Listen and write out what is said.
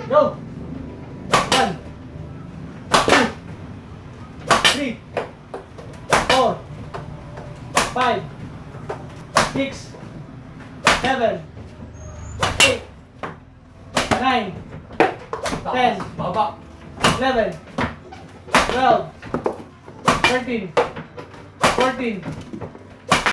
Go! 1, 2, 3, 4, 5, 6, 7, 8, 9, 10, Baba. 11, 12, 13, 14,